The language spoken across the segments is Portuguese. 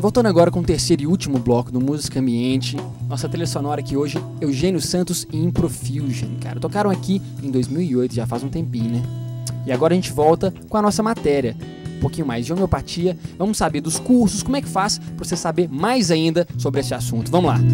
Voltando agora com o terceiro e último bloco do Música Ambiente, nossa trilha sonora aqui hoje, Eugênio Santos e Improfusion, cara. Tocaram aqui em 2008, já faz um tempinho, né? E agora a gente volta com a nossa matéria. Um pouquinho mais de homeopatia, vamos saber dos cursos, como é que faz para você saber mais ainda sobre esse assunto. Vamos lá!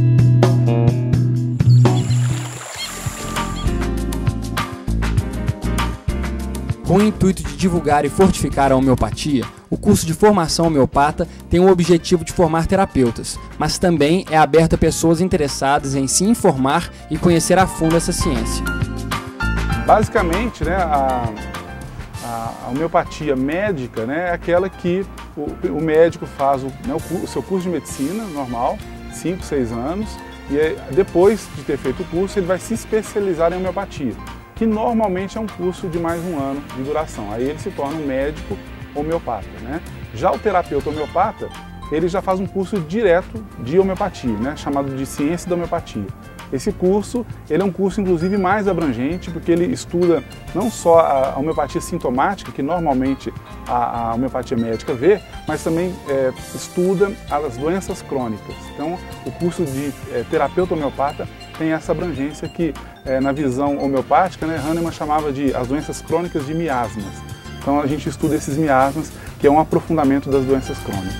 Com o intuito de divulgar e fortificar a homeopatia, o curso de formação homeopata tem o objetivo de formar terapeutas, mas também é aberto a pessoas interessadas em se informar e conhecer a fundo essa ciência. Basicamente, né, a homeopatia médica, né, é aquela que o médico faz o seu curso de medicina normal, 5, 6 anos, e depois de ter feito o curso ele vai se especializar em homeopatia, que normalmente é um curso de mais um ano de duração. Aí ele se torna um médico homeopata, né? Já o terapeuta homeopata, ele já faz um curso direto de homeopatia, né? Chamado de ciência da homeopatia. Esse curso, ele é um curso inclusive mais abrangente, porque ele estuda não só a homeopatia sintomática, que normalmente a homeopatia médica vê, mas também estuda as doenças crônicas. Então, o curso de terapeuta homeopata tem essa abrangência que, na visão homeopática, né, Hahnemann chamava de as doenças crônicas de miasmas. Então a gente estuda esses miasmas, que é um aprofundamento das doenças crônicas.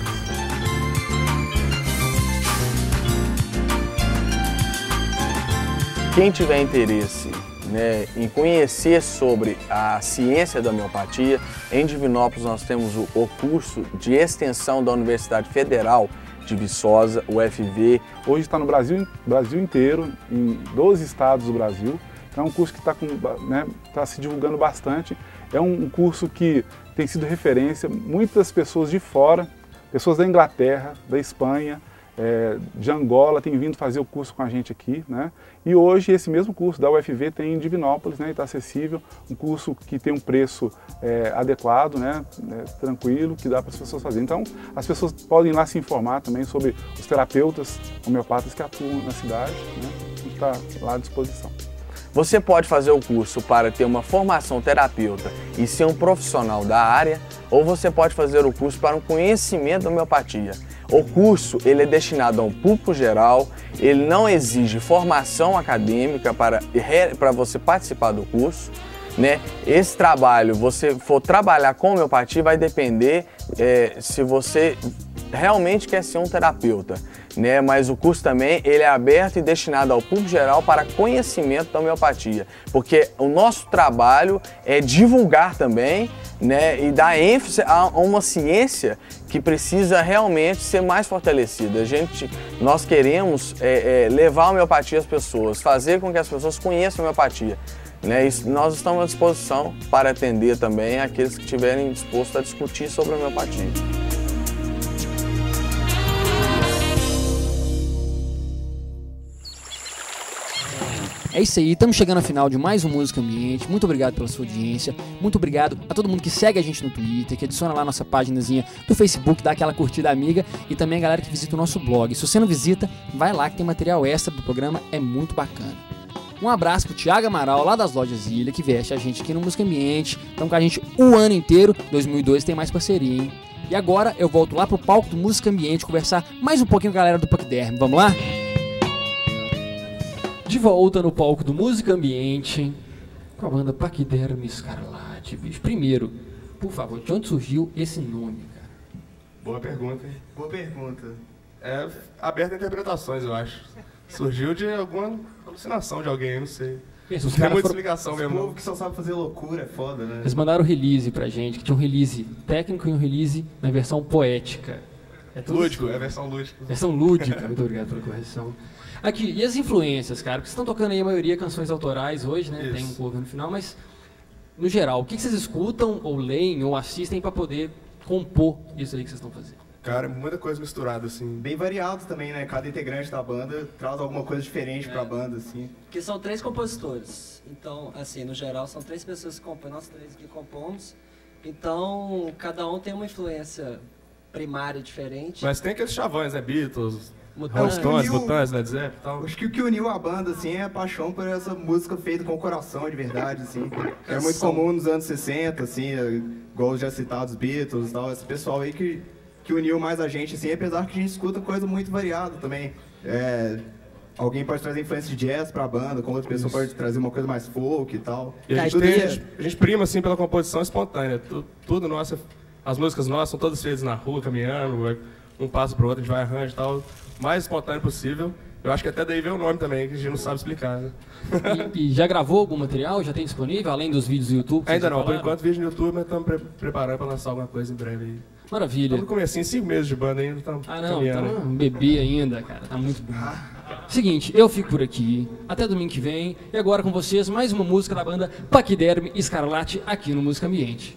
Quem tiver interesse, né, em conhecer sobre a ciência da homeopatia, em Divinópolis nós temos o curso de extensão da Universidade Federal de Viçosa, o UFV. Hoje está no Brasil inteiro, em 12 estados do Brasil. Então é um curso que está se divulgando bastante. É um curso que tem sido referência. Muitas pessoas de fora, pessoas da Inglaterra, da Espanha, de Angola, têm vindo fazer o curso com a gente aqui, né? E hoje esse mesmo curso da UFV tem em Divinópolis, né? E está acessível, um curso que tem um preço adequado, né? Tranquilo, que dá para as pessoas fazerem. Então as pessoas podem ir lá se informar também sobre os terapeutas homeopatas que atuam na cidade, né? A gente está lá à disposição. Você pode fazer o curso para ter uma formação terapeuta e ser um profissional da área, ou você pode fazer o curso para um conhecimento da homeopatia. O curso ele é destinado a um público geral, ele não exige formação acadêmica para você participar do curso, né? Esse trabalho, você for trabalhar com homeopatia, vai depender se você realmente quer ser um terapeuta, né? Mas o curso também ele é aberto e destinado ao público geral para conhecimento da homeopatia, porque o nosso trabalho é divulgar também, né, e dar ênfase a uma ciência que precisa realmente ser mais fortalecida. Nós queremos levar a homeopatia às pessoas, fazer com que as pessoas conheçam a homeopatia, né? Nós estamos à disposição para atender também aqueles que estiverem dispostos a discutir sobre a homeopatia. É isso aí, estamos chegando ao final de mais um Música Ambiente. Muito obrigado pela sua audiência. Muito obrigado a todo mundo que segue a gente no Twitter, que adiciona lá a nossa páginazinha do Facebook, dá aquela curtida amiga, e também a galera que visita o nosso blog. Se você não visita, vai lá que tem material extra do programa, é muito bacana. Um abraço pro Thiago Amaral, lá das Lojas Ilha, que veste a gente aqui no Música Ambiente. Estão com a gente o ano inteiro. 2002 tem mais parceria, hein? E agora eu volto lá pro palco do Música Ambiente conversar mais um pouquinho com a galera do Paquiderme. Vamos lá? De volta no palco do Música Ambiente com a banda Paquiderme Escarlate, bicho. Primeiro, por favor, de onde surgiu esse nome, cara? Boa pergunta, hein? Boa pergunta. É aberto a interpretações, eu acho. Surgiu de alguma alucinação de alguém, não sei. Pensa, Não tem muita explicação Esse mesmo. povo que só sabe fazer loucura é foda, né? Eles mandaram o release pra gente, que tinha um release técnico e um release na versão poética. É tudo Lúdico, isso. é a versão lúdica. Versão lúdica, muito obrigado pela correção. Aqui, e as influências, cara? Porque vocês estão tocando aí a maioria canções autorais hoje, né? Isso. Tem um cover no final, mas no geral, o que vocês escutam, ou leem, ou assistem pra poder compor isso aí que vocês estão fazendo? Cara, muita coisa misturada, assim. Bem variado também, né? Cada integrante da banda traz alguma coisa diferente pra banda, assim. Porque são 3 compositores. Então, assim, no geral, são 3 pessoas que compõem, nós 3 que compomos. Então, cada um tem uma influência primária diferente. Mas tem aqueles chavões, né? Beatles, Rolling Mutantes. Stones, Mutantes, Led Zeppelin e tal. Acho que o que uniu a banda, assim, é a paixão por essa música feita com o coração, de verdade, assim. É muito comum nos anos 60, assim, igual os já citados Beatles e tal, esse pessoal aí que que uniu mais a gente, assim, apesar que a gente escuta coisa muito variada também. Alguém pode trazer influência de jazz pra banda, como outra pessoa pode trazer uma coisa mais folk e tal. E a gente prima, assim, pela composição espontânea. Tudo nosso, as músicas nossas são todas feitas na rua, caminhando, um passo pro outro, a gente vai arranjar e tal, o mais espontâneo possível. Eu acho que até daí veio o nome também, que a gente não sabe explicar, né? E já gravou algum material? Já tem disponível, além dos vídeos do YouTube? Ainda não, por enquanto vídeo no YouTube, mas estamos preparando para lançar alguma coisa em breve aí. Maravilha. Estamos no comecinho, 5 meses de banda ainda, estamos caminhando. Tá um bebê ainda, cara, tá muito bom. Seguinte, eu fico por aqui, até domingo que vem, e agora com vocês, mais uma música da banda Paquiderme Escarlate aqui no Música Ambiente.